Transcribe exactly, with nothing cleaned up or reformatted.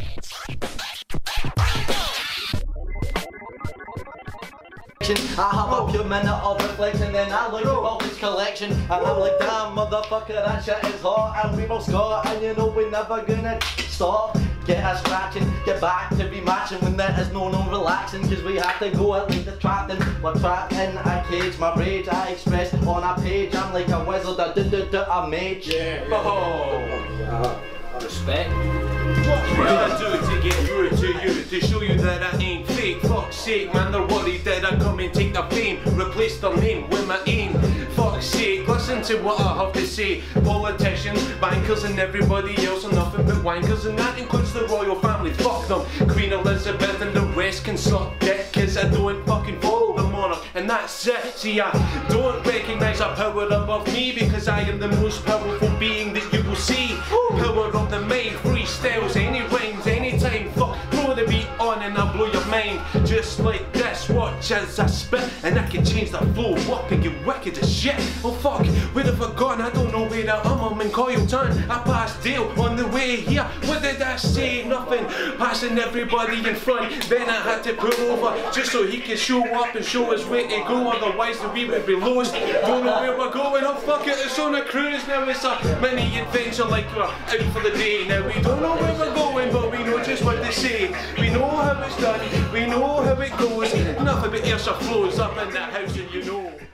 I have a pure minute of reflection, then I look at all this collection, and I'm like, damn motherfucker, that shit is hot, and we both Scott, and you know we're never gonna stop. Get us scratching, get back to be matching when there is no no relaxing, cause we have to go at least the trapped and we're trapped in a cage. My rage I express on a page, I'm like a wizard, a do do do a mage. Yeah, yeah. Oh, uh, respect. What can I do to get through to you, to show you that I ain't fake? Fuck's sake, man, they're worried that I come and take the fame, replace their name with my aim. Fuck's sake, listen to what I have to say. Politicians, bankers and everybody else are nothing but wankers, and that includes the royal family. Fuck them, Queen Elizabeth and the rest can suck dick, cause I don't fucking follow the monarch, and that's it. See, I don't recognise a power above me, because I am the most powerful being that you will see. Power of the mind, freestyles, any rhymes, anytime. Fuck, throw the beat on and I'll blow your mind. Just like this, watch as I spit, and I can change the flow up and get wicked as shit. Oh fuck, where have I gone? I don't know where I am, I'm in Coiltown. I passed Dale on the way here. What did I say? Nothing. Passing everybody in front, then I had to pull over just so he could show up and show us where to go, otherwise we would be lost. Don't know where we're going, oh fuck it, it's on a cruise now, it's a mini adventure like we're out for the day. Now we don't know where we're going, but we know just what to say. We know how it's done, we know how it goes. Nothing but air flows up in that house and you know.